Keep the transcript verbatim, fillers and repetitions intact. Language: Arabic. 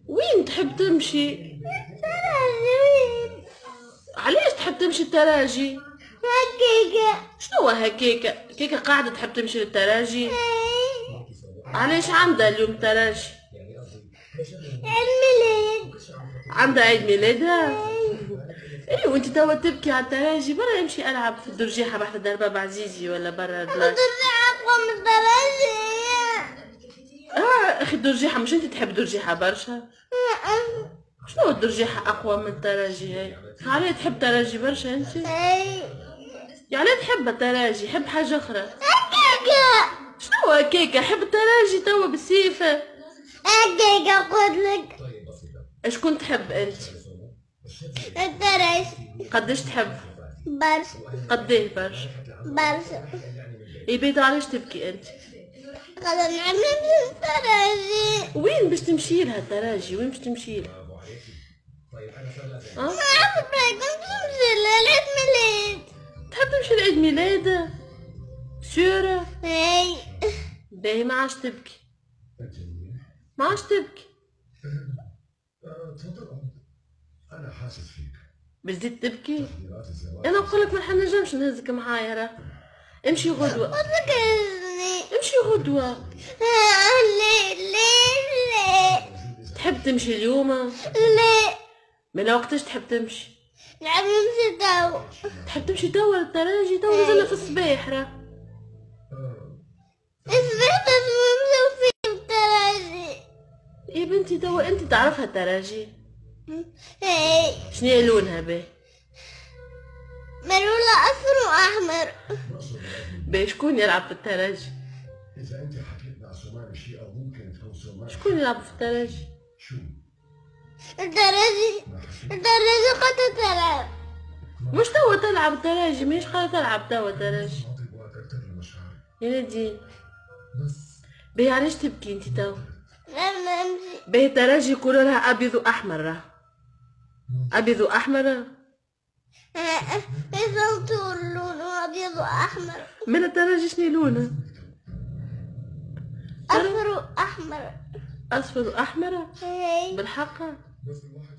وين تحب تمشي؟ التراجي. علاش تحب تمشي التراجي؟ هكيكة. شنو هكاكا؟ كيكا قاعدة تحب تمشي للتراجي؟ اي. علاش عندها اليوم تراجي؟ عيد ميلاد. عندها عيد ميلادها؟ اي وانت توا تبكي على التراجي؟ برا امشي العب في الدرجيحة بحث دار بابا عزيزي ولا برا البلاصة. الدرجيحة أقوى من التراجي. اه اخي الدرجيحة مش انت تحب درجيحة برشا؟ شنو الدرجيحة اقوى من التراجي هاي؟ علاه تحب تراجي برشا انت؟ اي. يعني تحب التراجي حب حاجة اخرى. هكيكة. شنو هكاكا؟ حب التراجي توا بالسيفة. هكيكة قلتلك. اشكون تحب انت؟ التراجي. قداش تحب؟ برشا. قديه برشا؟ برشا. يبيدو علاش تبكي انت؟ قدر نعمل نمشي التراجي. وين باش تمشي لها التراجي؟ وين باش تمشي لها؟ ما عرفت رايكم تمشي لعيد ميلاد. تحب تمشي لعيد ميلاد؟ سورة؟ اي. باهي ما عادش تبكي. ما عادش تبكي. تفضل انا حاسس فيك. بزيد تبكي؟ انا نقولك ما نجمش نهزك معايا راه. امشي غدوة. وتكزني. امشي غدوة. لا لا لا. تحب تمشي اليوم؟ لا. من وقتاش تحب تمشي؟ نعم نمشي تو. تحب تمشي توا للتراجي؟ توا نزلنا في الصباح راه. الصباح لازم نمشيو فيه التراجي. يا بنتي توا انت تعرفها التراجي؟ اي. شنو لونها باهي؟ مرولة اصفر واحمر. باهي شكون يلعب في التراجي؟ اذا انت حكيت مع سوماني شيء او ممكن تكون سوماني. شكون يلعب في التراجي؟ شو؟ التراجي. التراجي قد تلعب. مش توا تلعب التراجي، ماهيش قاعدة تلعب توا تراجي. نعطي وقت اكثر للمشاعر. يا نادين بس باهي علاش تبكي انت توا؟ لما امشي. باهي التراجي يقولوا لها ابيض واحمر راه. ابيض واحمر. إذا طول لونه أبيض وأحمر. من التراجي شنو لونه؟ أصفر وأحمر. اصفر واحمر؟ هي. بالحق؟ بس الواحد